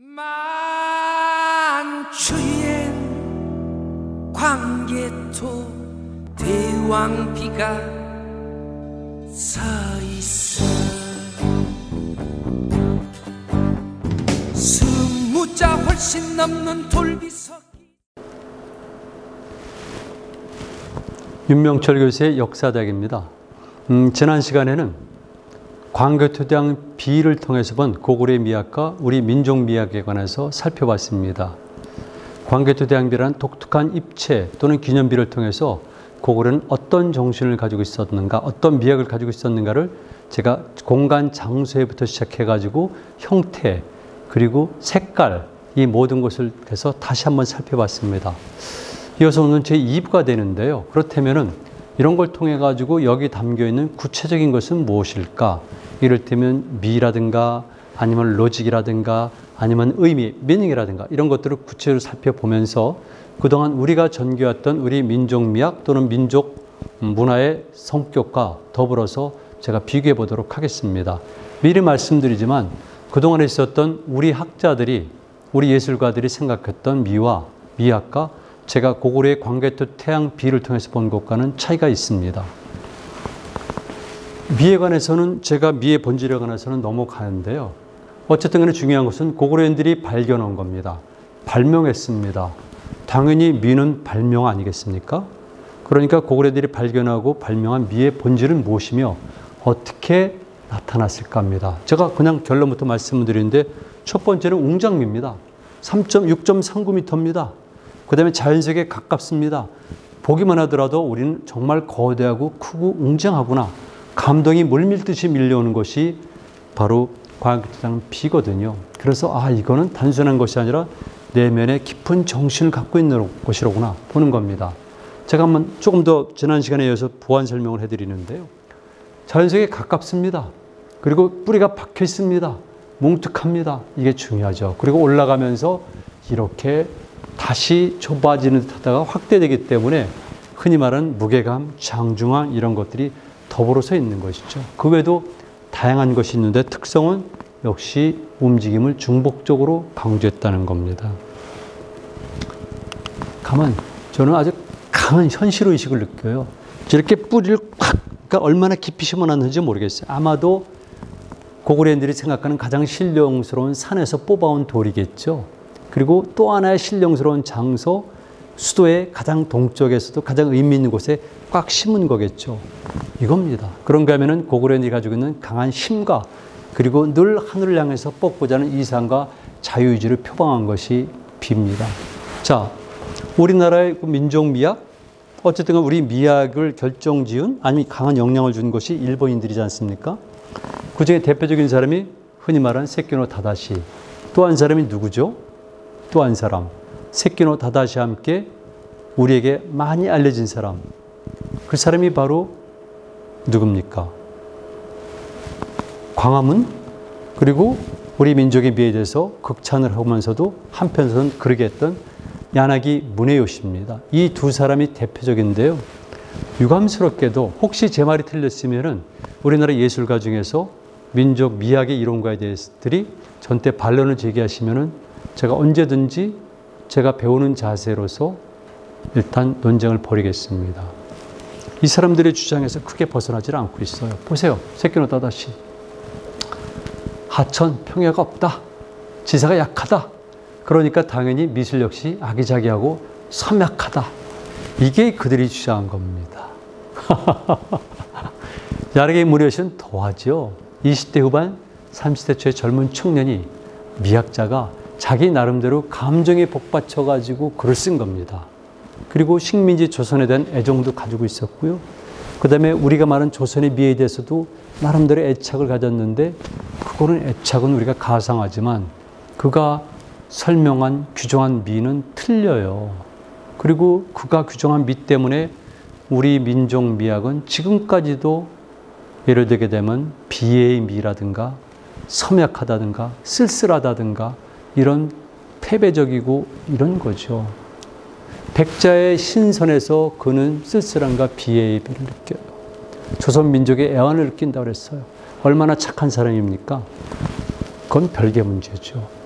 만추엔 광개토 대왕비가 서있어 스무자 훨씬 넘는 돌비석. 윤명철 교수의 역사대학입니다. 지난 시간에는 광개토대왕 비를 통해서 본 고구려의 미학과 우리 민족 미학에 관해서 살펴봤습니다. 광개토대왕비라는 독특한 입체 또는 기념비를 통해서 고구려는 어떤 정신을 가지고 있었는가, 어떤 미학을 가지고 있었는가를 제가 공간 장소에부터 시작해가지고 형태 그리고 색깔 이 모든 것을 해서 다시 한번 살펴봤습니다. 이어서 오늘 제 2부가 되는데요. 그렇다면은 이런 걸 통해 가지고 여기 담겨 있는 구체적인 것은 무엇일까? 이를테면 미라든가 아니면 로직이라든가 아니면 의미, 미닝이라든가 이런 것들을 구체적으로 살펴보면서 그동안 우리가 전개했던 우리 민족 미학 또는 민족 문화의 성격과 더불어서 제가 비교해 보도록 하겠습니다. 미리 말씀드리지만 그동안에 있었던 우리 학자들이 우리 예술가들이 생각했던 미와 미학과 제가 고구려의 광개토 태양 비를 통해서 본 것과는 차이가 있습니다. 미에 관해서는 제가 미의 본질에 관해서는 넘어가는데요. 어쨌든 간에 중요한 것은 고구려인들이 발견한 겁니다. 발명했습니다. 당연히 미는 발명 아니겠습니까? 그러니까 고구려인들이 발견하고 발명한 미의 본질은 무엇이며 어떻게 나타났을까 합니다. 제가 그냥 결론부터 말씀을 드리는데 첫 번째는 웅장미입니다. 6.39m입니다. 그 다음에 자연색에 가깝습니다. 보기만 하더라도 우리는 정말 거대하고 크고 웅장하구나. 감동이 물밀듯이 밀려오는 것이 바로 광개토대왕 비거든요. 그래서 이거는 단순한 것이 아니라 내면에 깊은 정신을 갖고 있는 것이로구나 보는 겁니다. 제가 한번 조금 더 지난 시간에 이어서 보완 설명을 해드리는데요. 자연색에 가깝습니다. 그리고 뿌리가 박혀 있습니다. 뭉툭합니다. 이게 중요하죠. 그리고 올라가면서 이렇게 다시 좁아지는 듯 하다가 확대되기 때문에 흔히 말하는 무게감, 장중함 이런 것들이 더불어서 있는 것이죠. 그 외에도 다양한 것이 있는데 특성은 역시 움직임을 중복적으로 강조했다는 겁니다. 저는 아주 강한 현실의식을 느껴요. 저렇게 뿌리를 그러니까 얼마나 깊이 심어놨는지 모르겠어요. 아마도 고구려인들이 생각하는 가장 신령스러운 산에서 뽑아온 돌이겠죠. 그리고 또 하나의 신령스러운 장소, 수도의 가장 동쪽에서도 가장 의미 있는 곳에 꽉 심은 거겠죠. 이겁니다. 그런가 하면은 고구려인들이 가지고 있는 강한 힘과 그리고 늘 하늘을 향해서 뻗고자 하는 이상과 자유의지를 표방한 것이 비입니다. 자, 우리나라의 민족 미학, 어쨌든 우리 미학을 결정지은 아니면 강한 영향을 준 것이 일본인들이지 않습니까? 그 중에 대표적인 사람이 흔히 말하는 세키노 다다시. 또 한 사람이 누구죠? 또 한 사람. 세키노 다다시와 함께 우리에게 많이 알려진 사람. 그 사람이 바로 누굽니까? 광화문 그리고 우리 민족의 미에 대해서 극찬을 하면서도 한편으로는 그러게 했던 야나기 무네요시입니다. 이 두 사람이 대표적인데요. 유감스럽게도 혹시 제 말이 틀렸으면은 우리나라 예술가 중에서 민족 미학의 이론가에 대해서들이 전때 반론을 제기하시면은 제가 언제든지 제가 배우는 자세로서 일단 논쟁을 벌이겠습니다. 이 사람들의 주장에서 크게 벗어나질 않고 있어요. 보세요. 세키노 다다시. 하천, 평야가 없다. 지사가 약하다. 그러니까 당연히 미술 역시 아기자기하고 섬약하다. 이게 그들이 주장한 겁니다. 야나기 무네요시는 더하죠. 20대 후반, 30대 초의 젊은 청년이 미학자가 자기 나름대로 감정에 복받쳐가지고 글을 쓴 겁니다. 그리고 식민지 조선에 대한 애정도 가지고 있었고요. 그 다음에 우리가 말하는 조선의 미에 대해서도 나름대로 애착을 가졌는데 그거는 애착은 우리가 가상하지만 그가 설명한 규정한 미는 틀려요. 그리고 그가 규정한 미 때문에 우리 민족 미학은 지금까지도 예를 들게 되면 비애의 미라든가 섬약하다든가 쓸쓸하다든가 이런 패배적이고 이런 거죠. 백자의 신선에서 그는 쓸쓸함과 비애의 비를 느껴요. 조선 민족의 애환을 느낀다고 그랬어요. 얼마나 착한 사람입니까? 그건 별개 문제죠.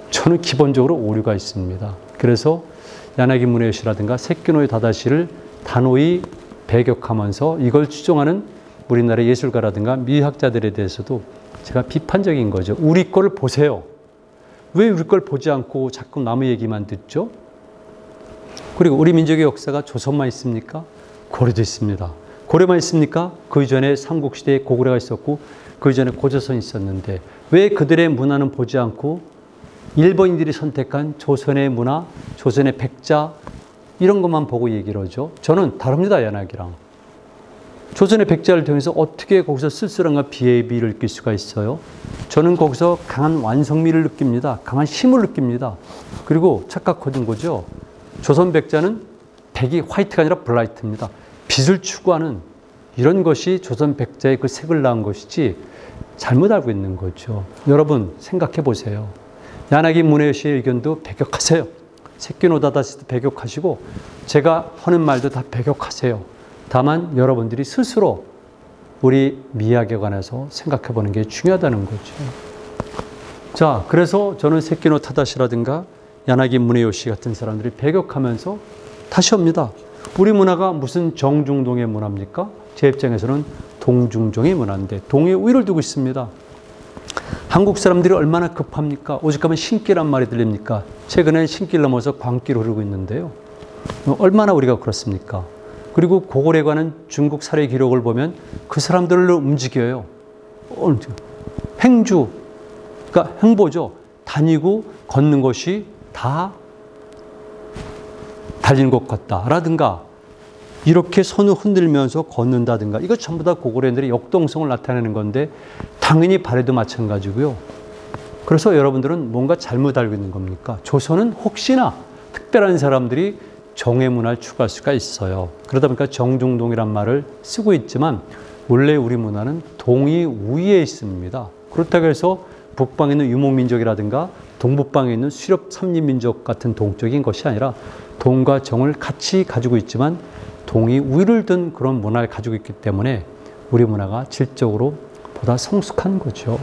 저는 기본적으로 오류가 있습니다. 그래서 야나기 문해요시라든가 세키노의 다다시를 단호히 배격하면서 이걸 추종하는 우리나라 예술가라든가 미학자들에 대해서도 제가 비판적인 거죠. 우리 거를 보세요. 왜 우리 걸 보지 않고 자꾸 남의 얘기만 듣죠? 그리고 우리 민족의 역사가 조선만 있습니까? 고려도 있습니다. 고려만 있습니까? 그 이전에 삼국시대에 고구려가 있었고 그 이전에 고조선이 있었는데 왜 그들의 문화는 보지 않고 일본인들이 선택한 조선의 문화, 조선의 백자 이런 것만 보고 얘기를 하죠. 저는 다릅니다. 야나기랑. 조선의 백자를 통해서 어떻게 거기서 쓸쓸함과 비애비를 느낄 수가 있어요? 저는 거기서 강한 완성미를 느낍니다. 강한 힘을 느낍니다. 그리고 착각하는 거죠. 조선 백자는 백이 화이트가 아니라 블라이트입니다. 빛을 추구하는 이런 것이 조선 백자의 그 색을 낳은 것이지 잘못 알고 있는 거죠. 여러분 생각해 보세요. 야나기 문해요시의 의견도 배격하세요. 세키노 다다시도 배격하시고 제가 하는 말도 다 배격하세요. 다만 여러분들이 스스로 우리 미학에 관해서 생각해 보는 게 중요하다는 거죠. 자, 그래서 저는 세키노 다다시라든가 야나기 문해요시 같은 사람들이 배격하면서 다시 합니다. 우리 문화가 무슨 정중동의 문화입니까? 제 입장에서는 동중종의 문화인데 동에 우위를 두고 있습니다. 한국 사람들이 얼마나 급합니까? 오죽하면 신기란 말이 들립니까? 최근에 신기를 넘어서 광기로 흐르고 있는데요. 얼마나 우리가 그렇습니까? 그리고 고골에 관한 중국 사례 기록을 보면 그 사람들로 움직여요. 행주, 그러니까 행보죠. 다니고 걷는 것이 다 달리는 것 같다라든가 이렇게 손을 흔들면서 걷는다든가 이거 전부 다 고골인들의 역동성을 나타내는 건데 당연히 발에도 마찬가지고요. 그래서 여러분들은 뭔가 잘못 알고 있는 겁니까? 조선은 혹시나 특별한 사람들이 정의 문화를 추구할 수가 있어요. 그러다 보니까 정중동이란 말을 쓰고 있지만 원래 우리 문화는 동이 우위에 있습니다. 그렇다고 해서 북방에 있는 유목민족이라든가 동북방에 있는 수렵 삼림민족 같은 동적인 것이 아니라 동과 정을 같이 가지고 있지만 동이 우위를 둔 그런 문화를 가지고 있기 때문에 우리 문화가 질적으로 보다 성숙한 거죠.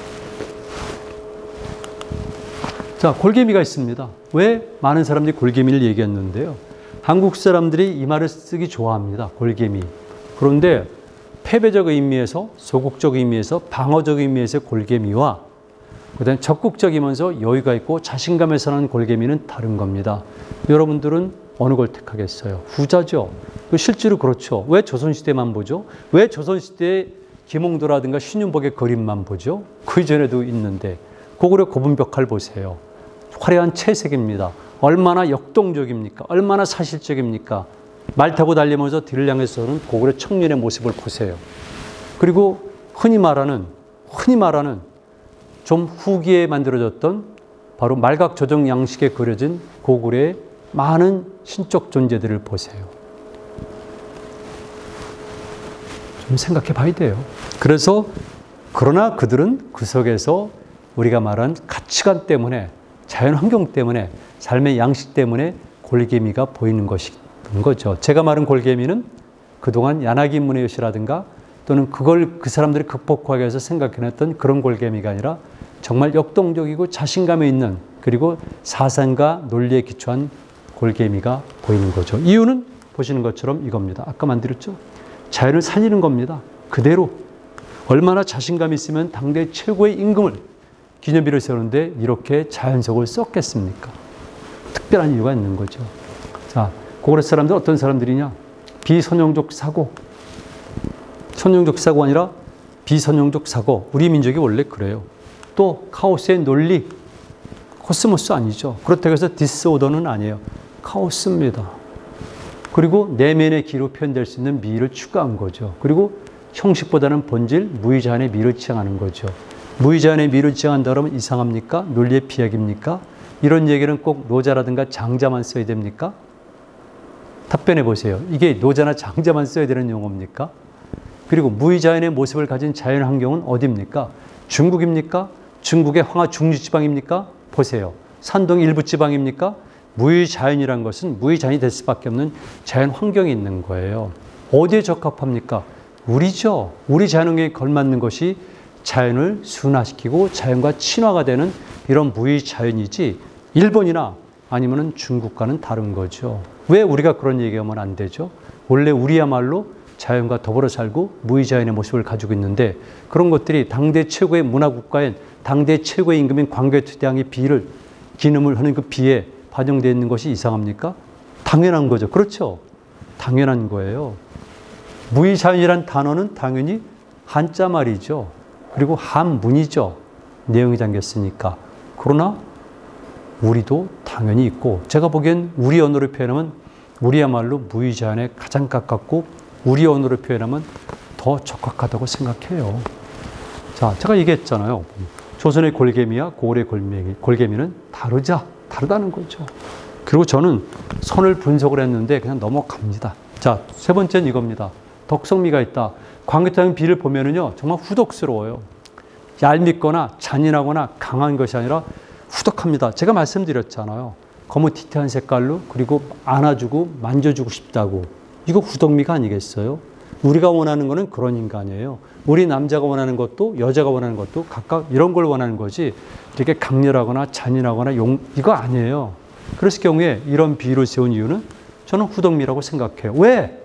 자, 골개미가 있습니다. 왜 많은 사람들이 골개미를 얘기했는데요. 한국 사람들이 이 말을 쓰기 좋아합니다. 골개미. 그런데 패배적 의미에서, 소극적 의미에서, 방어적 의미에서 골개미와 그다음에 적극적이면서 여유가 있고 자신감에서 나는 골개미는 다른 겁니다. 여러분들은 어느 걸 택하겠어요? 후자죠. 실제로 그렇죠. 왜 조선시대만 보죠? 왜 조선시대에 김홍도라든가 신윤복의 그림만 보죠? 그 이전에도 있는데 고구려 고분벽화를 보세요. 화려한 채색입니다. 얼마나 역동적입니까? 얼마나 사실적입니까? 말 타고 달리면서 뒤를 향해서는 고구려 청년의 모습을 보세요. 그리고 흔히 말하는 좀 후기에 만들어졌던 바로 말각 조정 양식에 그려진 고구려의 많은 신적 존재들을 보세요. 좀 생각해 봐야 돼요. 그래서 그러나 그들은 그 속에서 우리가 말한 가치관 때문에 자연 환경 때문에 삶의 양식 때문에 골개미가 보이는 것인 거죠. 제가 말한 골개미는 그동안 야나기 문해요시라든가 또는 그걸 그 사람들이 극복하기 위해서 생각해냈던 그런 골개미가 아니라 정말 역동적이고 자신감에 있는 그리고 사상과 논리에 기초한 골개미가 보이는 거죠. 이유는 보시는 것처럼 이겁니다. 아까 만들었죠? 자연을 살리는 겁니다. 그대로. 얼마나 자신감이 있으면 당대 최고의 임금을 기념비를 세우는데 이렇게 자연석을 썼겠습니까? 특별한 이유가 있는 거죠. 자, 고구려 사람들은 어떤 사람들이냐? 비선용적 사고. 선용적 사고가 아니라 비선용적 사고. 우리 민족이 원래 그래요. 또 카오스의 논리. 코스모스 아니죠. 그렇다고 해서 디스오더는 아니에요. 카오스입니다. 그리고 내면의 기로 표현될 수 있는 미를 추구한 거죠. 그리고 형식보다는 본질, 무의자한의 미를 지향하는 거죠. 무의자한의 미를 지향한다 그러면 이상합니까? 논리의 비약입니까? 이런 얘기는 꼭 노자라든가 장자만 써야 됩니까? 답변해 보세요. 이게 노자나 장자만 써야 되는 용어입니까? 그리고 무의자연의 모습을 가진 자연 환경은 어디입니까? 중국입니까? 중국의 황하 중류지방입니까? 보세요. 산동 일부 지방입니까? 무의자연이란 것은 무의자연이 될 수밖에 없는 자연 환경이 있는 거예요. 어디에 적합합니까? 우리죠. 우리 자연 환경에 걸맞는 것이 자연을 순화시키고 자연과 친화가 되는 이런 무의자연이지 일본이나 아니면 중국과는 다른 거죠. 왜 우리가 그런 얘기하면 안 되죠? 원래 우리야말로 자연과 더불어 살고 무의자연의 모습을 가지고 있는데 그런 것들이 당대 최고의 문화국가인 당대 최고의 임금인 광개토대왕의 기능을 하는 그 비에 반영되어 있는 것이 이상합니까? 당연한 거죠. 그렇죠? 당연한 거예요. 무의자연이란 단어는 당연히 한자 말이죠. 그리고 한문이죠. 내용이 담겼으니까. 그러나 우리도 당연히 있고 제가 보기엔 우리 언어로 표현하면 우리야말로 무의자연에 가장 가깝고 우리 언어로 표현하면 더 적합하다고 생각해요. 자, 제가 얘기했잖아요. 조선의 골개미와 고구려의 골개미는 다르다는 거죠. 그리고 저는 선을 분석을 했는데 그냥 넘어갑니다. 자, 세 번째는 이겁니다. 덕성미가 있다. 광개토대왕 비를 보면은요, 정말 후덕스러워요. 얄밉거나 잔인하거나 강한 것이 아니라 후덕합니다. 제가 말씀드렸잖아요. 거무튀튀한 색깔로 그리고 안아주고 만져주고 싶다고. 이거 후덕미가 아니겠어요? 우리가 원하는 거는 그런 인간이에요. 우리 남자가 원하는 것도 여자가 원하는 것도 각각 이런 걸 원하는 거지 되게 강렬하거나 잔인하거나 이거 아니에요. 그랬을 경우에 이런 비유를 세운 이유는 저는 후덕미라고 생각해요.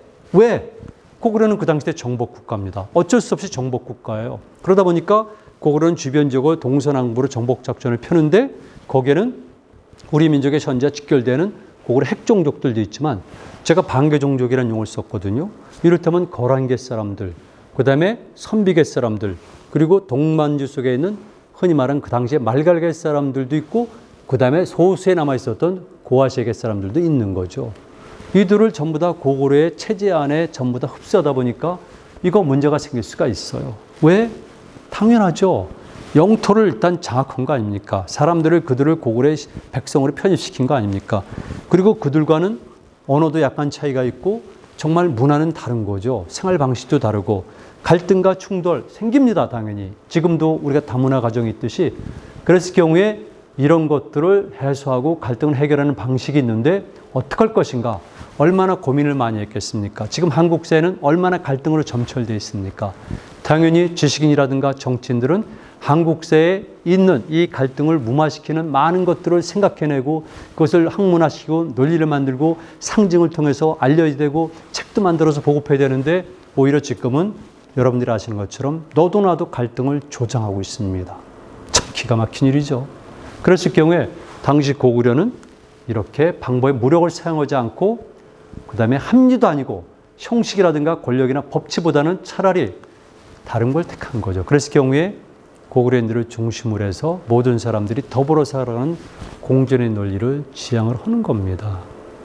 왜? 고구려는 그 당시 때 정복국가입니다. 어쩔 수 없이 정복국가예요. 그러다 보니까 고구려는 주변적으로 동서남북으로 정복작전을 펴는데 거기에는 우리 민족의 현재와 직결되는 고구려 핵종족들도 있지만 제가 반개종족이라는 용어를 썼거든요. 이를테면 거란계 사람들, 그 다음에 선비계 사람들, 그리고 동만주 속에 있는 흔히 말하는 그 당시에 말갈계 사람들도 있고 그 다음에 소수에 남아있었던 고아시아계 사람들도 있는 거죠. 이들을 전부 다 고구려의 체제 안에 전부 다 흡수하다 보니까 이거 문제가 생길 수가 있어요. 왜? 당연하죠. 영토를 일단 장악한 거 아닙니까? 그들을 고구려의 백성으로 편입시킨 거 아닙니까? 그리고 그들과는 언어도 약간 차이가 있고 정말 문화는 다른 거죠. 생활 방식도 다르고 갈등과 충돌 생깁니다. 당연히. 지금도 우리가 다문화 가정이 있듯이 그랬을 경우에 이런 것들을 해소하고 갈등을 해결하는 방식이 있는데 어떻게 할 것인가? 얼마나 고민을 많이 했겠습니까? 지금 한국 사회는 얼마나 갈등으로 점철되어 있습니까? 당연히 지식인이라든가 정치인들은 한국 사회에 있는 이 갈등을 무마시키는 많은 것들을 생각해내고 그것을 학문화시키고 논리를 만들고 상징을 통해서 알려야 되고 책도 만들어서 보급해야 되는데 오히려 지금은 여러분들이 아시는 것처럼 너도 나도 갈등을 조장하고 있습니다. 참 기가 막힌 일이죠. 그랬을 경우에 당시 고구려는 이렇게 방법의 무력을 사용하지 않고 그 다음에 합리도 아니고 형식이라든가 권력이나 법치보다는 차라리 다른 걸 택한 거죠. 그랬을 경우에 고구려인들을 중심으로 해서 모든 사람들이 더불어 살아가는 공존의 논리를 지향을 하는 겁니다.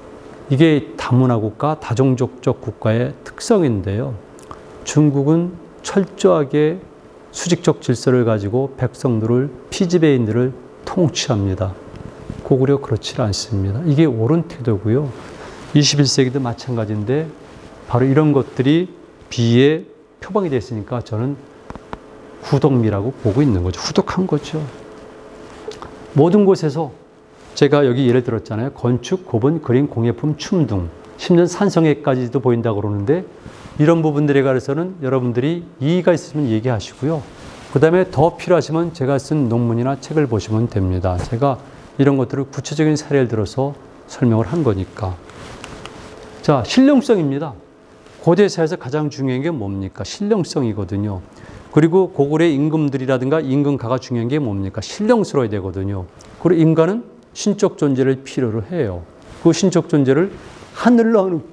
이게 다문화 국가, 다종족적 국가의 특성인데요. 중국은 철저하게 수직적 질서를 가지고 백성들을, 피지배인들을 통치합니다. 고구려 그렇지 않습니다. 이게 옳은 태도고요. 21세기도 마찬가지인데 바로 이런 것들이 비의 표방이 됐으니까 저는 후덕미라고 보고 있는 거죠. 후덕한 거죠. 모든 곳에서 제가 여기 예를 들었잖아요. 건축, 고분, 그림, 공예품, 춤 등 심지어 산성애까지도 보인다고 그러는데 이런 부분들에 관해서는 여러분들이 이의가 있으면 얘기하시고요. 그 다음에 더 필요하시면 제가 쓴 논문이나 책을 보시면 됩니다. 제가 이런 것들을 구체적인 사례를 들어서 설명을 한 거니까. 자, 신령성입니다. 고대사에서 가장 중요한 게 뭡니까? 신령성이거든요. 그리고 고구려의 임금들이라든가 임금가가 중요한 게 뭡니까? 신령스러워야 되거든요. 그리고 인간은 신적 존재를 필요로 해요. 그 신적 존재를 하늘로 하는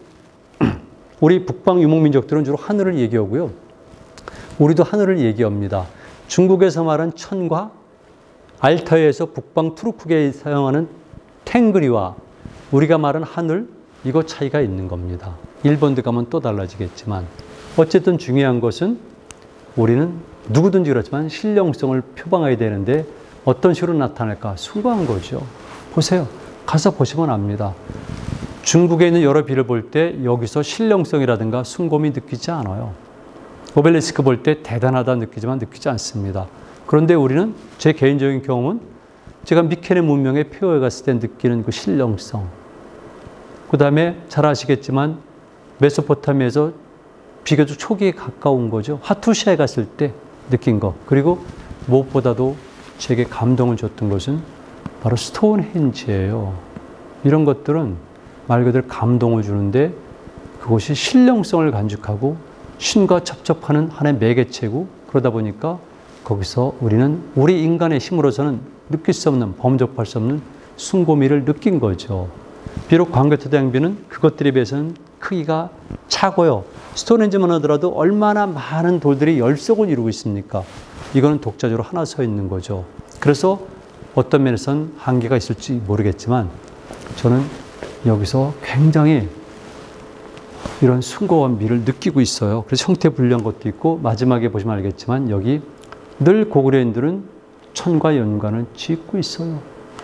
우리 북방 유목민족들은 주로 하늘을 얘기하고요. 우리도 하늘을 얘기합니다. 중국에서 말하는 천과 알타이에서 북방 투르크계에 사용하는 탱그리와 우리가 말하는 하늘, 이거 차이가 있는 겁니다. 일본도 가면 또 달라지겠지만 어쨌든 중요한 것은 우리는 누구든지 그렇지만 신령성을 표방해야 되는데 어떤 식으로 나타날까? 숭고한 거죠. 보세요. 가서 보시면 압니다. 중국에 있는 여러 비를 볼 때 여기서 신령성이라든가 숭고함이 느끼지 않아요. 오벨리스크 볼 때 대단하다 느끼지만 느끼지 않습니다. 그런데 우리는 제 개인적인 경험은 제가 미케네 문명의 폐허에 갔을 때 느끼는 그 신령성. 그 다음에 잘 아시겠지만 메소포타미아에서 비교적 초기에 가까운 거죠. 하투시아에 갔을 때 느낀 거. 그리고 무엇보다도 제게 감동을 줬던 것은 바로 스톤헨지예요. 이런 것들은 말 그대로 감동을 주는데 그것이 신령성을 간직하고 신과 접촉하는 하나의 매개체고, 그러다 보니까 거기서 우리는 우리 인간의 힘으로서는 느낄 수 없는, 범접할 수 없는 숭고미를 느낀 거죠. 비록 광개토대왕비는 그것들에 비해서는 크기가 작고요. 스톤헨지만 하더라도 얼마나 많은 돌들이 열석을 이루고 있습니까? 이거는 독자적으로 하나 서 있는 거죠. 그래서 어떤 면에서는 한계가 있을지 모르겠지만 저는 여기서 굉장히 이런 숭고한 미를 느끼고 있어요. 그래서 형태불리한 것도 있고, 마지막에 보시면 알겠지만 여기 늘 고구려인들은 천과 연관을 짓고 있어요.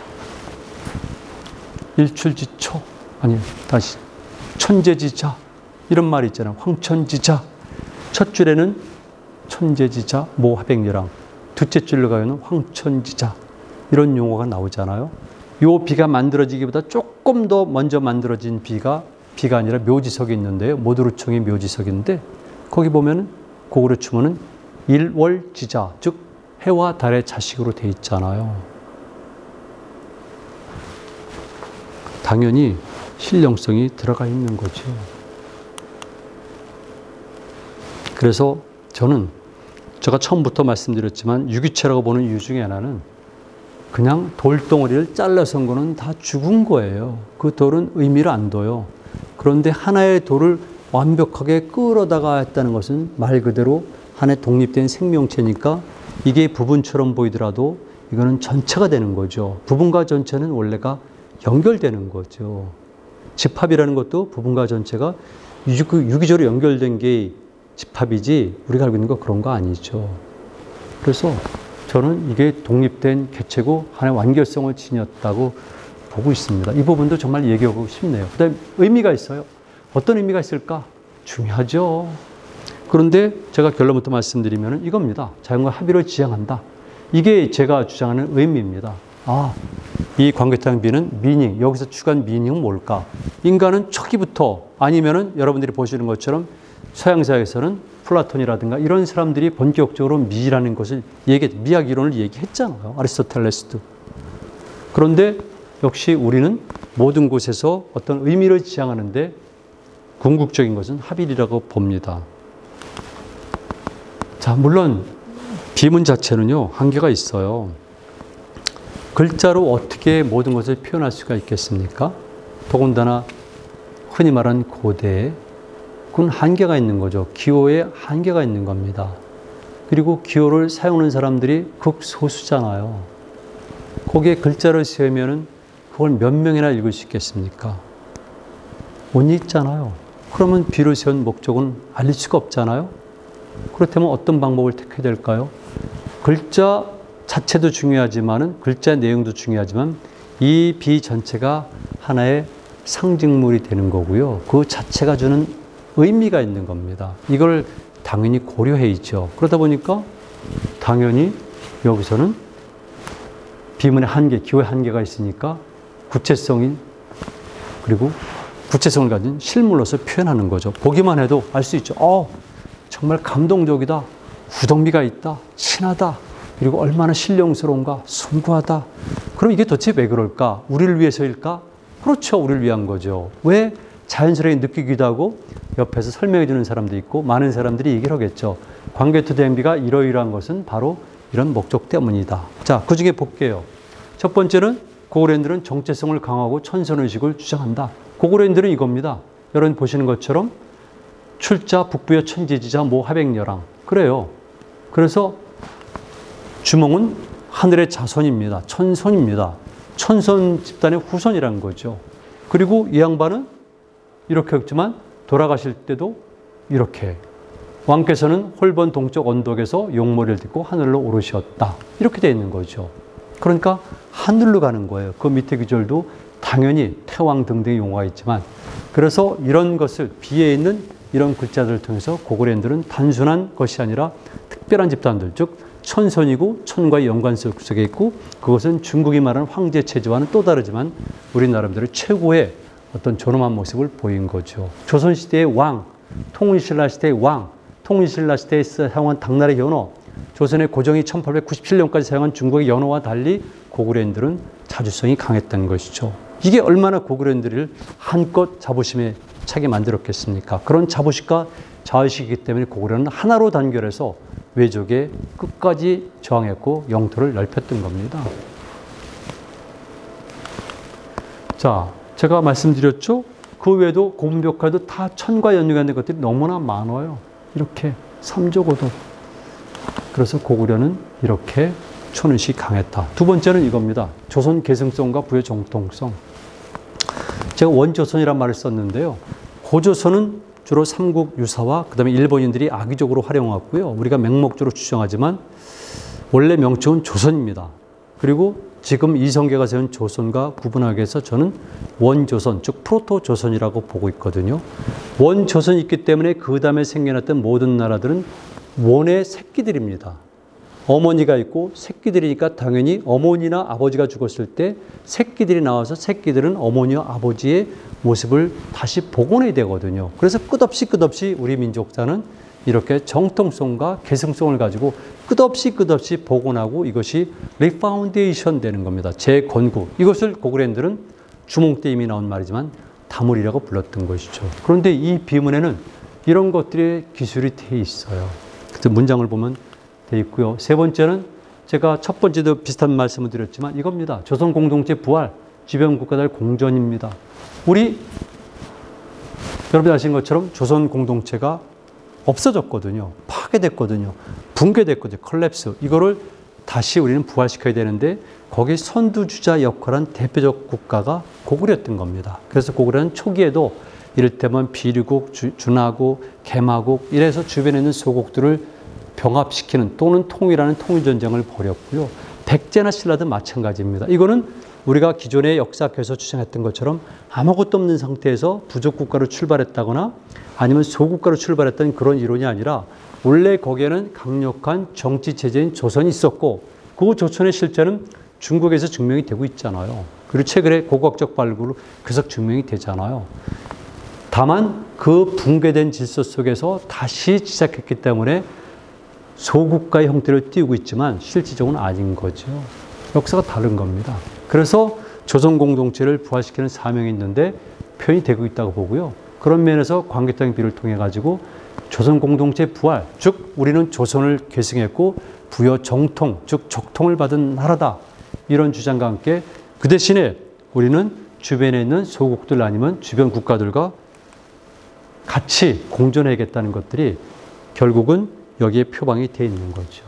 일출지초, 아니 다시 천재지자, 이런 말이 있잖아요. 황천지자. 첫 줄에는 천재지자 모화백열왕, 둘째 줄로 가면 황천지자, 이런 용어가 나오잖아요. 요 비가 만들어지기보다 조금 더 먼저 만들어진 비가 아니라 묘지석이 있는데요. 모두루청의 묘지석인데 거기 보면 고구려 추문은 일월지자, 즉 해와 달의 자식으로 돼 있잖아요. 당연히 신령성이 들어가 있는 거죠. 그래서 저는 제가 처음부터 말씀드렸지만 유기체라고 보는 이유 중에 하나는 그냥 돌덩어리를 잘라서 한 거는 다 죽은 거예요. 그 돌은 의미를 안 둬요. 그런데 하나의 돌을 완벽하게 끌어다가 했다는 것은 말 그대로 하나의 독립된 생명체니까 이게 부분처럼 보이더라도 이거는 전체가 되는 거죠. 부분과 전체는 원래가 연결되는 거죠. 집합이라는 것도 부분과 전체가 유기적으로 연결된 게 집합이지 우리가 알고 있는 거 그런 거 아니죠. 그래서 저는 이게 독립된 개체고 하나의 완결성을 지녔다고 보고 있습니다. 이 부분도 정말 얘기하고 싶네요. 그다음에 의미가 있어요. 어떤 의미가 있을까? 중요하죠. 그런데 제가 결론부터 말씀드리면 이겁니다. 자연과 합의를 지향한다. 이게 제가 주장하는 의미입니다. 이 광개토대왕비는 미닝, 여기서 추구한 미닝은 뭘까? 인간은 초기부터, 아니면은 여러분들이 보시는 것처럼 서양사에서는 플라톤이라든가 이런 사람들이 본격적으로 미라는 것을 미학 이론을 얘기했잖아요. 아리스토텔레스도. 그런데 역시 우리는 모든 곳에서 어떤 의미를 지향하는데 궁극적인 것은 합일이라고 봅니다. 자, 물론 비문 자체는요, 한계가 있어요. 글자로 어떻게 모든 것을 표현할 수가 있겠습니까? 더군다나 흔히 말하는 고대에 그건 한계가 있는 거죠. 기호에 한계가 있는 겁니다. 그리고 기호를 사용하는 사람들이 극소수잖아요. 거기에 글자를 세우면 그걸 몇 명이나 읽을 수 있겠습니까? 못 읽잖아요. 그러면 비를 세운 목적은 알릴 수가 없잖아요. 그렇다면 어떤 방법을 택해야 될까요? 글자 자체도 중요하지만 글자의 내용도 중요하지만 이 비 전체가 하나의 상징물이 되는 거고요. 그 자체가 주는 의미가 있는 겁니다. 이걸 당연히 고려해야죠. 그러다 보니까 당연히 여기서는 비문의 한계, 기호의 한계가 있으니까 구체성이, 그리고 구체성을 가진 실물로서 표현하는 거죠. 보기만 해도 알 수 있죠. 정말 감동적이다. 구덩미가 있다. 친하다. 그리고 얼마나 신령스러운가. 숭고하다. 그럼 이게 도대체 왜 그럴까? 우리를 위해서일까? 그렇죠. 우리를 위한 거죠. 왜? 자연스럽게 느끼기도 하고 옆에서 설명해 주는 사람도 있고 많은 사람들이 얘기를 하겠죠. 광개토대왕비가 이러이러한 것은 바로 이런 목적 때문이다. 자, 그 중에 볼게요. 첫 번째는 고구려인들은 정체성을 강화하고 천선의식을 주장한다. 고구려인들은 이겁니다. 여러분 보시는 것처럼 출자, 북부여, 천재지자, 모화백열왕. 그래요. 그래서 주몽은 하늘의 자손입니다. 천손입니다. 천손 집단의 후손이라는 거죠. 그리고 이 양반은 이렇게 했지만 돌아가실 때도 이렇게. 왕께서는 홀번 동쪽 언덕에서 용머리를 딛고 하늘로 오르셨다. 이렇게 되어 있는 거죠. 그러니까 하늘로 가는 거예요. 그 밑에 구절도 당연히 태왕 등등의 용어가 있지만, 그래서 이런 것을 비에 있는 이런 글자들을 통해서 고구려인들은 단순한 것이 아니라 특별한 집단들, 즉 천손이고 천과의 연관성 속에 있고, 그것은 중국이 말하는 황제 체제와는 또 다르지만 우리 나름대로 최고의 어떤 존엄한 모습을 보인 거죠. 조선시대의 왕, 통일신라 시대의 왕, 통일신라 시대에 사용한 당나라의 현어, 조선의 고정이 1897년까지 사용한 중국의 연호와 달리 고구려인들은 자주성이 강했던 것이죠. 이게 얼마나 고구려인들을 한껏 자부심에 차게 만들었겠습니까? 그런 자부심과 자의식이기 때문에 고구려는 하나로 단결해서 외적에 끝까지 저항했고 영토를 넓혔던 겁니다. 자, 제가 말씀드렸죠? 그 외에도 고문벽화도 다 천과 연관된 것들이 너무나 많아요. 이렇게 삼조고도. 그래서 고구려는 이렇게 초는시 강했다. 두 번째는 이겁니다. 조선 계승성과 부의 정통성. 제가 원조선이란 말을 썼는데요. 고조선은 주로 삼국 유사와 그다음에 일본인들이 악의적으로 활용했고요. 우리가 맹목적으로 추정하지만 원래 명칭은 조선입니다. 그리고 지금 이성계가 세운 조선과 구분하기 위해서 저는 원조선, 즉 프로토조선이라고 보고 있거든요. 원조선이 있기 때문에 그 다음에 생겨났던 모든 나라들은 원의 새끼들입니다. 어머니가 있고 새끼들이니까 당연히 어머니나 아버지가 죽었을 때 새끼들이 나와서 새끼들은 어머니와 아버지의 모습을 다시 복원해야 되거든요. 그래서 끝없이 우리 민족사는 이렇게 정통성과 계승성을 가지고 끝없이 복원하고 이것이 리파운데이션 되는 겁니다. 재건국. 이것을 고구려인들은 주몽 때 이미 나온 말이지만 다물이라고 불렀던 것이죠. 그런데 이 비문에는 이런 것들의 기술이 돼 있어요. 그래서 문장을 보면 돼 있고요. 세 번째는 제가 첫 번째도 비슷한 말씀을 드렸지만 이겁니다. 조선 공동체 부활, 주변 국가들 공전입니다. 우리 여러분 아시는 것처럼 조선 공동체가 없어졌거든요. 파괴됐거든요. 붕괴됐거든요. 컬랩스. 이거를 다시 우리는 부활시켜야 되는데 거기 선두주자 역할한 대표적 국가가 고구려였던 겁니다. 그래서 고구려는 초기에도 이를테면 비류국, 준하국, 개마국 이래서 주변에 있는 소국들을 병합시키는 또는 통일하는 통일전쟁을 벌였고요. 백제나 신라도 마찬가지입니다. 이거는 우리가 기존의 역사학에서 주장했던 것처럼 아무것도 없는 상태에서 부족국가로 출발했다거나 아니면 소국가로 출발했던 그런 이론이 아니라 원래 거기에는 강력한 정치체제인 조선이 있었고 그 조선의 실제는 중국에서 증명이 되고 있잖아요. 그리고 최근에 고고학적 발굴로 계속 증명이 되잖아요. 다만 그 붕괴된 질서 속에서 다시 시작했기 때문에 소국가의 형태를 띄우고 있지만 실질적으로는 아닌 거죠. 역사가 다른 겁니다. 그래서 조선 공동체를 부활시키는 사명이 있는데 표현이 되고 있다고 보고요. 그런 면에서 광개토당 비를 통해 가지고 조선 공동체 부활, 즉 우리는 조선을 계승했고 부여 정통, 즉 적통을 받은 나라다. 이런 주장과 함께 그 대신에 우리는 주변에 있는 소국들 아니면 주변 국가들과 같이 공존해야겠다는 것들이 결국은 여기에 표방이 되어 있는 거죠.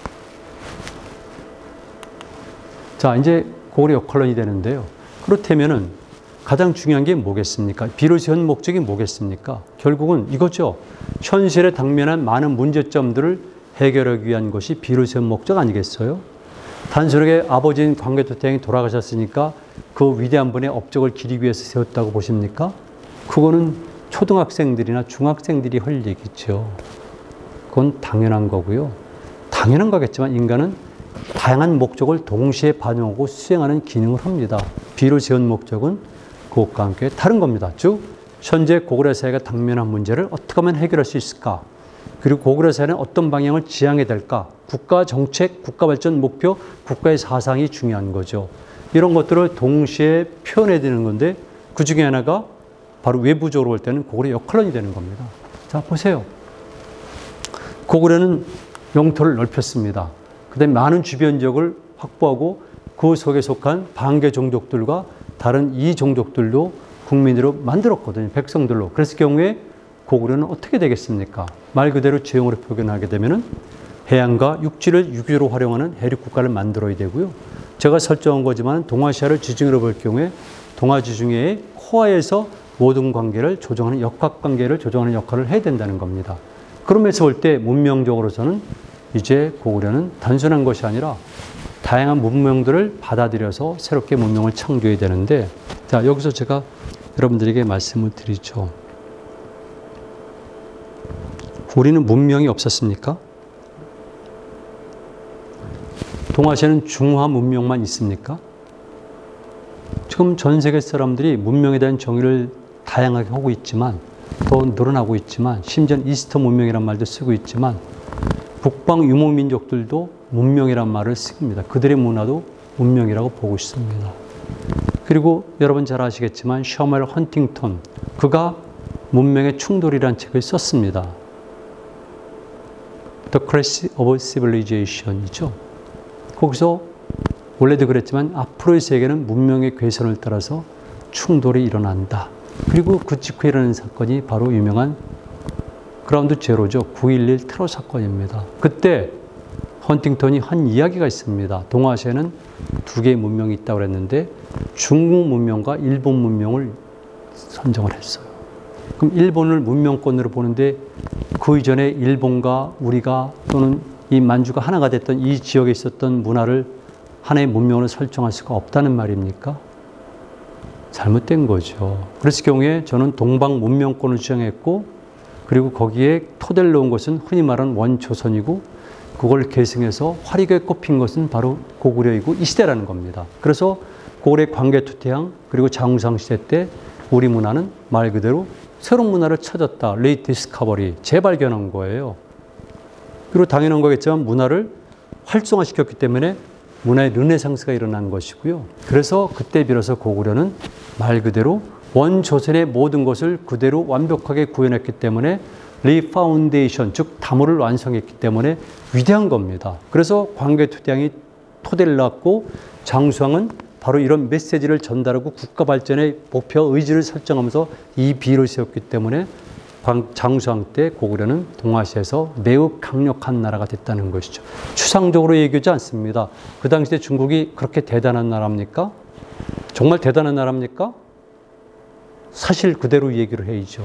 자, 이제 고구려 역할론이 되는데요. 그렇다면은 가장 중요한 게 뭐겠습니까? 비로소 현 목적이 뭐겠습니까? 결국은 이거죠. 현실에 당면한 많은 문제점들을 해결하기 위한 것이 비로소 현 목적 아니겠어요? 단순하게 아버지인 광개토대왕이 돌아가셨으니까 그 위대한 분의 업적을 기리기 위해서 세웠다고 보십니까? 그거는 초등학생들이나 중학생들이 할 얘기죠. 그건 당연한 거고요. 당연한 거겠지만 인간은 다양한 목적을 동시에 반영하고 수행하는 기능을 합니다. 비로소 현 목적은 그것과 함께 다른 겁니다. 즉 현재 고구려 사회가 당면한 문제를 어떻게 하면 해결할 수 있을까? 그리고 고구려 사회는 어떤 방향을 지향해야 될까? 국가 정책, 국가 발전 목표, 국가의 사상이 중요한 거죠. 이런 것들을 동시에 표현해야 되는 건데 그 중에 하나가 바로 외부적으로 볼 때는 고구려 역할론이 되는 겁니다. 자, 보세요. 고구려는 영토를 넓혔습니다. 그다음에 많은 주변 지역을 확보하고 그 속에 속한 반개 종족들과 다른 이 종족들도 국민으로 만들었거든요. 백성들로. 그랬을 경우에 고구려는 어떻게 되겠습니까? 말 그대로 지형으로 표현하게 되면은 해양과 육지를 유기로 활용하는 해륙 국가를 만들어야 되고요. 제가 설정한 거지만 동아시아를 지중해로 볼 경우에 동아지중해의 코어에서 모든 관계를 조정하는 역학관계를 조정하는 역할을 해야 된다는 겁니다. 그러면서 볼 때 문명적으로서는 이제 고구려는 단순한 것이 아니라 다양한 문명들을 받아들여서 새롭게 문명을 창조해야 되는데, 자, 여기서 제가 여러분들에게 말씀을 드리죠. 우리는 문명이 없었습니까? 동아시아는 중화 문명만 있습니까? 지금 전 세계 사람들이 문명에 대한 정의를 다양하게 하고 있지만, 더 늘어나고 있지만, 심지어 이스터 문명이라는 말도 쓰고 있지만, 북방 유목민족들도 문명이란 말을 씁니다. 그들의 문화도 문명이라고 보고 있습니다. 그리고 여러분 잘 아시겠지만 셔멜 헌팅턴, 그가 문명의 충돌이라는 책을 썼습니다. The Crash of Civilization이죠. 거기서 원래도 그랬지만 앞으로의 세계는 문명의 괴선을 따라서 충돌이 일어난다. 그리고 그 직후에 일어나는 사건이 바로 유명한 그라운드 제로죠. 9.11 테러 사건입니다. 그때 헌팅턴이 한 이야기가 있습니다. 동아시아에는 두 개의 문명이 있다고 그랬는데 중국 문명과 일본 문명을 선정을 했어요. 그럼 일본을 문명권으로 보는데 그 이전에 일본과 우리가 또는 이 만주가 하나가 됐던 이 지역에 있었던 문화를 하나의 문명으로 설정할 수가 없다는 말입니까? 잘못된 거죠. 그랬을 경우에 저는 동방 문명권을 주장했고, 그리고 거기에 토대를 놓은 것은 흔히 말하는 원초선이고, 그걸 계승해서 화려하게 꼽힌 것은 바로 고구려이고 이 시대라는 겁니다. 그래서 고구려의 광개토대왕 그리고 장우상 시대 때 우리 문화는 말 그대로 새로운 문화를 찾았다. 리디스커버리, 재발견한 거예요. 그리고 당연한 거겠지만 문화를 활성화시켰기 때문에 문화의 르네상스가 일어난 것이고요. 그래서 그때 비로소 고구려는 말 그대로 원조선의 모든 것을 그대로 완벽하게 구현했기 때문에 리파운데이션, 즉 다모를 완성했기 때문에 위대한 겁니다. 그래서 광개토대왕이 토대를 놨고 장수왕은 바로 이런 메시지를 전달하고 국가 발전의 목표 의지를 설정하면서 이 비를 세웠기 때문에 장수왕 때 고구려는 동아시아에서 매우 강력한 나라가 됐다는 것이죠. 추상적으로 얘기하지 않습니다. 그 당시에 중국이 그렇게 대단한 나라입니까? 정말 대단한 나라입니까? 사실 그대로 얘기를 해야죠.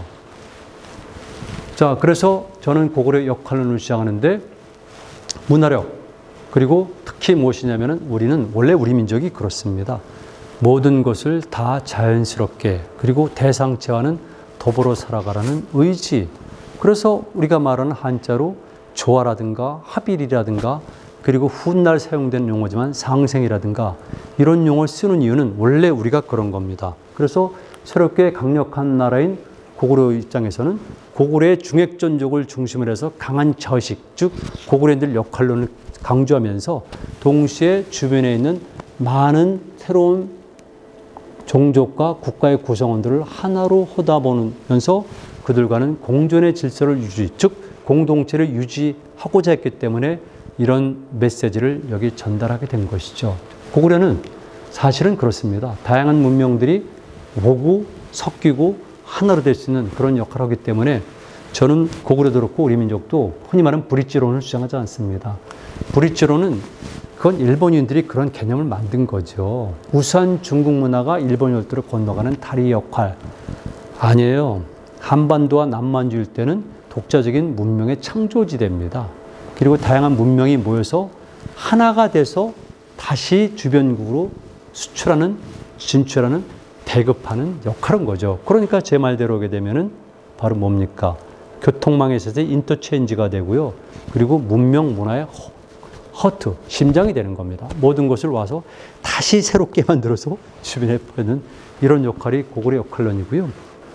자, 그래서 저는 고구려 역할론을 시작하는데 문화력, 그리고 특히 무엇이냐면은 우리는 원래 우리 민족이 그렇습니다. 모든 것을 다 자연스럽게, 그리고 대상체와는 더불어 살아가라는 의지. 그래서 우리가 말하는 한자로 조화라든가 합일이라든가, 그리고 훗날 사용된 용어지만 상생이라든가 이런 용어를 쓰는 이유는 원래 우리가 그런 겁니다. 그래서 새롭게 강력한 나라인 고구려 입장에서는 고구려의 중액전족을 중심으로 해서 강한 저식, 즉 고구려인들 역할론을 강조하면서 동시에 주변에 있는 많은 새로운 종족과 국가의 구성원들을 하나로 호다보면서 그들과는 공존의 질서를 유지, 즉 공동체를 유지하고자 했기 때문에 이런 메시지를 여기 전달하게 된 것이죠. 고구려는 사실은 그렇습니다. 다양한 문명들이 오고 섞이고 하나로 될 수 있는 그런 역할을 하기 때문에 저는 고구려도 그렇고 우리 민족도 흔히 말하는 브릿지론을 주장하지 않습니다. 브릿지론은 그건 일본인들이 그런 개념을 만든 거죠. 우수한 중국 문화가 일본 열도를 건너가는 다리 역할. 아니에요. 한반도와 남만주 일대는 독자적인 문명의 창조지대입니다. 그리고 다양한 문명이 모여서 하나가 돼서 다시 주변국으로 수출하는, 진출하는, 배급하는 역할인 거죠. 그러니까 제 말대로 오게 되면은 바로 뭡니까? 교통망에 있어서 인터체인지가 되고요. 그리고 문명 문화의 허트, 심장이 되는 겁니다. 모든 것을 와서 다시 새롭게 만들어서 주변에 퍼는 이런 역할이 고구려 역할론이고요.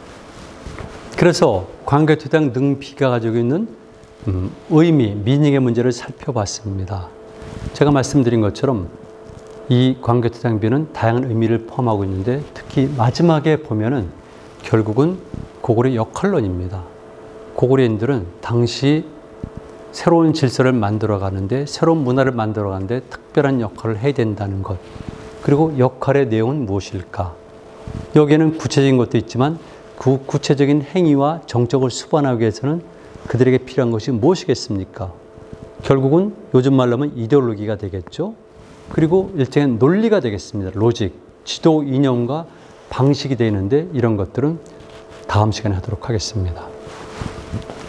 그래서 광개토대왕 능비가 가지고 있는 의미, 미닝의 문제를 살펴봤습니다. 제가 말씀드린 것처럼 이 광개토대왕비는 다양한 의미를 포함하고 있는데 특히 마지막에 보면은 결국은 고구려 역할론입니다. 고구려인들은 당시 새로운 질서를 만들어가는데, 새로운 문화를 만들어가는데 특별한 역할을 해야 된다는 것. 그리고 역할의 내용은 무엇일까? 여기에는 구체적인 것도 있지만 그 구체적인 행위와 정적을 수반하기 위해서는 그들에게 필요한 것이 무엇이겠습니까? 결국은 요즘 말로 하면 이데올로기가 되겠죠. 그리고 일종의 논리가 되겠습니다. 로직, 지도 이념과 방식이 되는데 이런 것들은 다음 시간에 하도록 하겠습니다.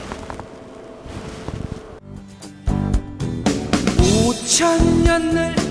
5000년을